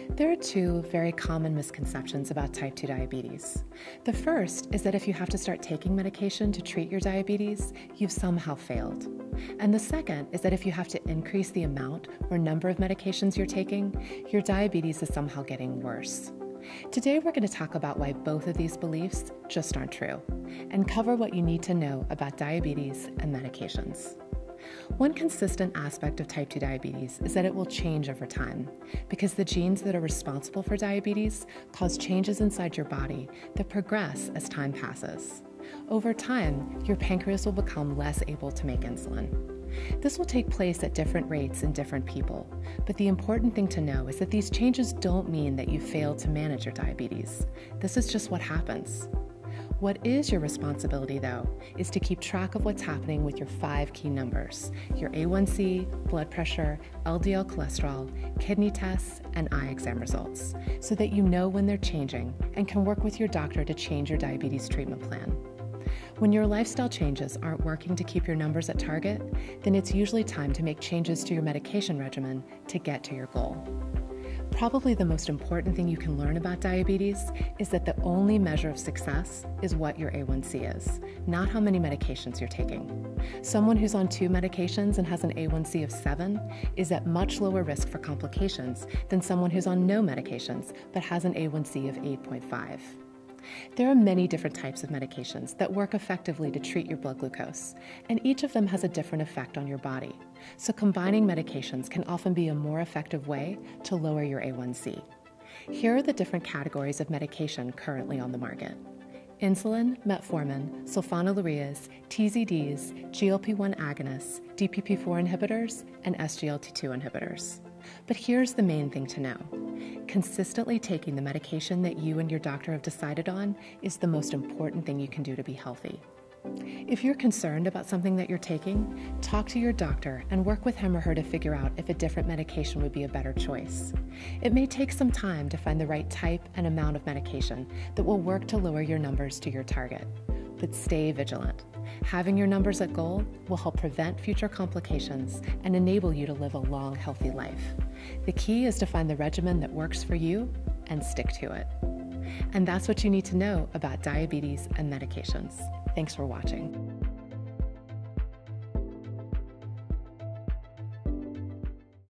There are two very common misconceptions about type 2 diabetes. The first is that if you have to start taking medication to treat your diabetes, you've somehow failed. And the second is that if you have to increase the amount or number of medications you're taking, your diabetes is somehow getting worse. Today, we're going to talk about why both of these beliefs just aren't true and cover what you need to know about diabetes and medications. One consistent aspect of type 2 diabetes is that it will change over time because the genes that are responsible for diabetes cause changes inside your body that progress as time passes. Over time, your pancreas will become less able to make insulin. This will take place at different rates in different people, but the important thing to know is that these changes don't mean that you failed to manage your diabetes. This is just what happens. What is your responsibility, though, is to keep track of what's happening with your 5 key numbers: your A1C, blood pressure, LDL cholesterol, kidney tests, and eye exam results, so that you know when they're changing and can work with your doctor to change your diabetes treatment plan. When your lifestyle changes aren't working to keep your numbers at target, then it's usually time to make changes to your medication regimen to get to your goal. Probably the most important thing you can learn about diabetes is that the only measure of success is what your A1C is, not how many medications you're taking. Someone who's on 2 medications and has an A1C of 7 is at much lower risk for complications than someone who's on no medications but has an A1C of 8.5. There are many different types of medications that work effectively to treat your blood glucose, and each of them has a different effect on your body. So combining medications can often be a more effective way to lower your A1C. Here are the different categories of medication currently on the market: insulin, metformin, sulfonylureas, TZDs, GLP-1 agonists, DPP-4 inhibitors, and SGLT2 inhibitors. But here's the main thing to know. Consistently taking the medication that you and your doctor have decided on is the most important thing you can do to be healthy. If you're concerned about something that you're taking, talk to your doctor and work with him or her to figure out if a different medication would be a better choice. It may take some time to find the right type and amount of medication that will work to lower your numbers to your target. But stay vigilant. Having your numbers at goal will help prevent future complications and enable you to live a long, healthy life. The key is to find the regimen that works for you and stick to it. And that's what you need to know about diabetes and medications. Thanks for watching.